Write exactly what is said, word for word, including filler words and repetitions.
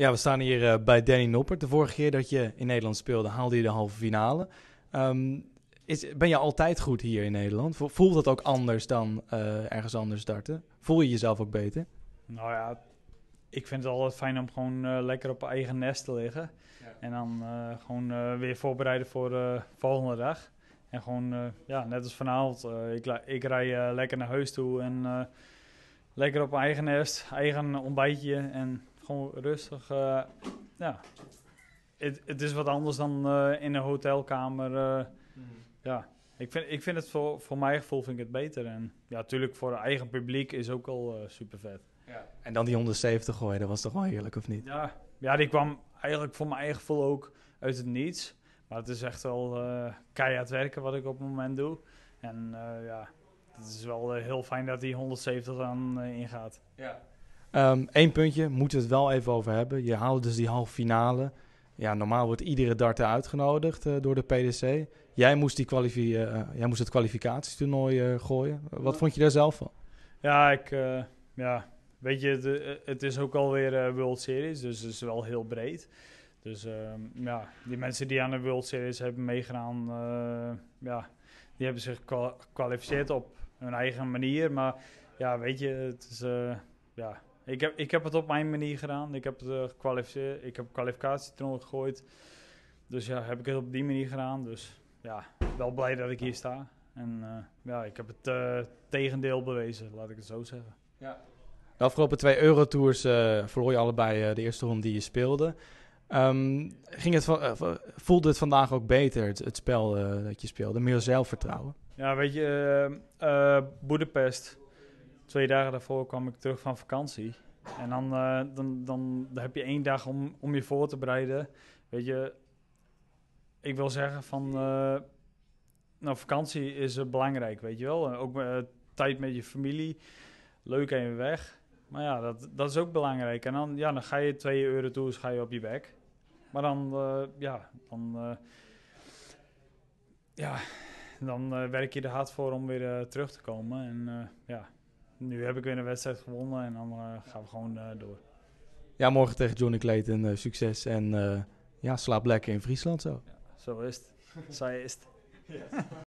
Ja, we staan hier uh, bij Danny Noppert. De vorige keer dat je in Nederland speelde, haalde je de halve finale. Um, is, ben je altijd goed hier in Nederland? Voelt dat ook anders dan uh, ergens anders starten? Voel je jezelf ook beter? Nou ja, ik vind het altijd fijn om gewoon uh, lekker op eigen nest te liggen. Ja. En dan uh, gewoon uh, weer voorbereiden voor de uh, volgende dag. En gewoon, uh, ja, net als vanavond, uh, ik, ik rij uh, lekker naar huis toe en uh, lekker op eigen nest, eigen ontbijtje en gewoon rustig. Uh, ja, het, het is wat anders dan uh, in een hotelkamer. Uh, mm. Ja, ik vind, ik vind het voor, voor mijn gevoel vind ik het beter. En ja, natuurlijk voor het eigen publiek is ook al uh, super vet. Ja. En dan die honderdzeventig gooien, dat was toch wel heerlijk, of niet? Ja, ja, die kwam eigenlijk voor mijn eigen gevoel ook uit het niets. Maar het is echt wel uh, keihard werken wat ik op het moment doe. En uh, ja, het is wel uh, heel fijn dat die honderdzeventig dan uh, ingaat. Ja. Um, Eén puntje, moeten we het wel even over hebben. Je haalde dus die halve finale. Ja, normaal wordt iedere darter uitgenodigd uh, door de P D C. Jij moest, die kwalifi- uh, jij moest het kwalificatietoernooi uh, gooien. Wat vond je daar zelf van? Ja, ik... Uh, ja, weet je, het, het is ook alweer uh, World Series, dus het is wel heel breed. Dus uh, ja, die mensen die aan de World Series hebben meegedaan, uh, ja, die hebben zich gekwalificeerd op hun eigen manier. Maar ja, weet je, het is, uh, ja, ik heb, ik heb het op mijn manier gedaan. Ik heb het uh, gekwalificeerd, ik heb kwalificatietoernooi gegooid. Dus ja, heb ik het op die manier gedaan. Dus ja, wel blij dat ik hier sta. En uh, ja, ik heb het uh, tegendeel bewezen, laat ik het zo zeggen. Ja. De afgelopen twee Eurotours uh, verloor je allebei uh, de eerste ronde die je speelde. Um, ging het van, uh, voelde het vandaag ook beter, het, het spel uh, dat je speelde? Meer zelfvertrouwen? Ja, weet je, uh, uh, Boedapest. Twee dagen daarvoor kwam ik terug van vakantie. En dan, uh, dan, dan, dan heb je één dag om, om je voor te bereiden. Weet je, ik wil zeggen van... Uh, nou, vakantie is uh, belangrijk, weet je wel. Ook uh, tijd met je familie. Leuk even weg. Maar ja, dat, dat is ook belangrijk. En dan, ja, dan ga je twee Eurotours ga je op je bek. Maar dan, uh, ja, dan, uh, ja, dan uh, werk je er hard voor om weer uh, terug te komen. En uh, ja, nu heb ik weer een wedstrijd gewonnen en dan uh, gaan we gewoon uh, door. Ja, morgen tegen Johnny Clayton, uh, succes en uh, ja, slaap lekker in Friesland zo. Ja, zo is het. Zij is het. Yes.